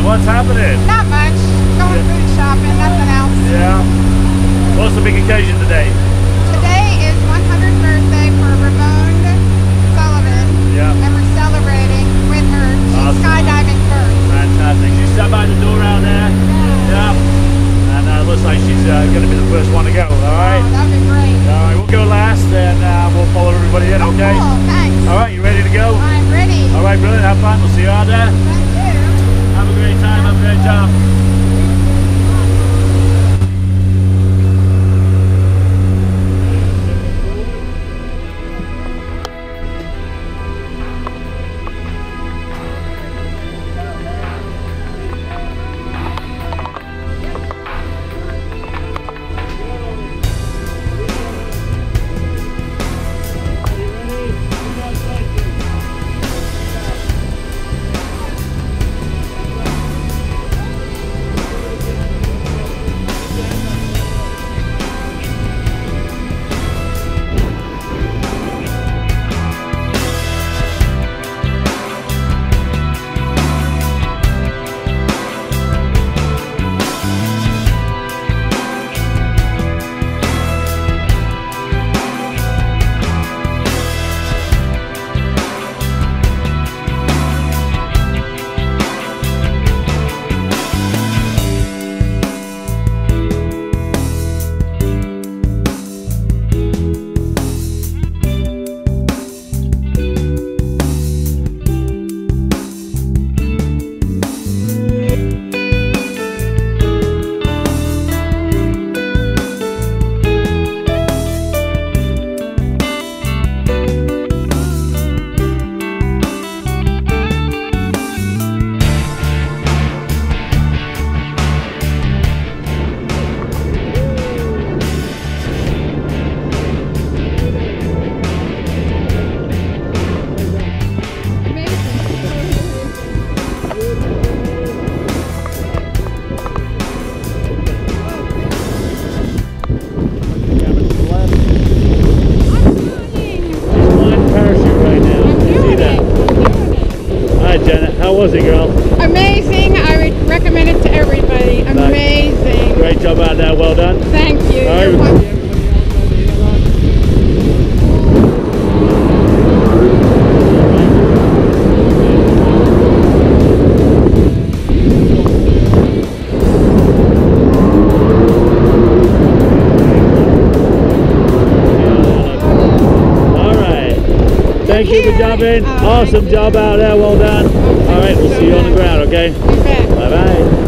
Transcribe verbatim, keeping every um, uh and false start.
What's happening? Not much. Going Yeah. food shopping, nothing else. Yeah. What's the big occasion today? Today is one hundredth birthday for Ramon Sullivan. Yeah. And we're celebrating with her. She's Awesome. skydiving first. Fantastic. She's sat by the door out there. Yeah. And uh, looks like she's uh, going to be the first one to go. All right. Oh, that'd be great. All right. We'll go last, and uh, we'll follow everybody in. Okay. Cool, thanks. All right. You ready to go? I'm ready. All right. Brilliant. Have fun. We'll see you out there. Thank you. Have a great time. Have a great job. How was it, girl? Amazing. I would recommend it to everybody. Amazing. Great job out there. Well done. Thank you. All right. You're welcome. Thank you for jumping. Oh, awesome job out there. Well done. All right, we'll see you on the ground, okay? You bet. Bye-bye.